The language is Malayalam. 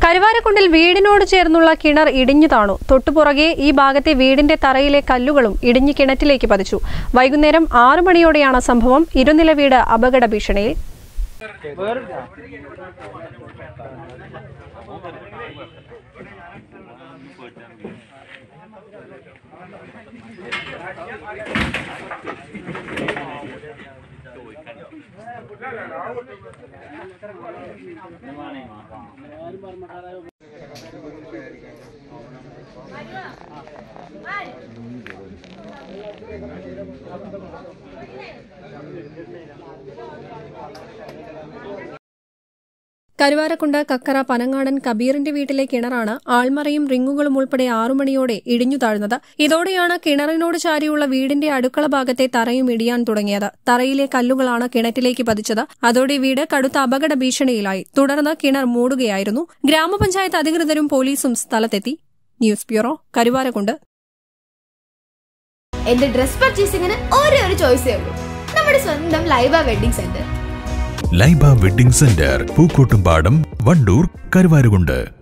കരുവാരക്കുണ്ടിൽ വീടിനോട് ചേർന്നുള്ള കിണർ ഇടിഞ്ഞു താണു. തൊട്ടുപുറകെ ഈ ഭാഗത്തെ വീടിന്റെ തറയിലെ കല്ലുകളും ഇടിഞ്ഞ് കിണറ്റിലേക്ക് പതിച്ചു. വൈകുന്നേരം 6 മണിയോടെയാണ് സംഭവം. ഇരുനില വീട് അപകട ഭീഷണിയിൽ. കരുവാരക്കുണ്ട് കക്കറ പനങ്ങാടൻ കബീറിന്റെ വീട്ടിലെ കിണറാണ് ആൾമറയും റിങ്ങുകളും ഉൾപ്പെടെ 6 മണിയോടെ ഇടിഞ്ഞു താഴ്ന്നത്. ഇതോടെയാണ് കിണറിനോട് ചാരിയുള്ള വീടിന്റെ അടുക്കള ഭാഗത്തെ തറയും ഇടിയാൻ തുടങ്ങിയത്. തറയിലെ കല്ലുകളാണ് കിണറ്റിലേക്ക് പതിച്ചത്. അതോടെ വീട് കടുത്ത അപകട ഭീഷണിയിലായി. തുടർന്ന് കിണർ മൂടുകയായിരുന്നു. ഗ്രാമപഞ്ചായത്ത് അധികൃതരും പോലീസും സ്ഥലത്തെത്തി. News bureau, Karuvarakundu. എന്റെ ഡ്രസ് പർച്ചേസിംഗിന് ഒരേ ഒരു ചോയ്സേ ഉള്ളൂ, നമ്മുടെ സ്വന്തം Laiba wedding centre. Laiba wedding centre, Pookkottumpadam, Wandoor, Karuvarakundu.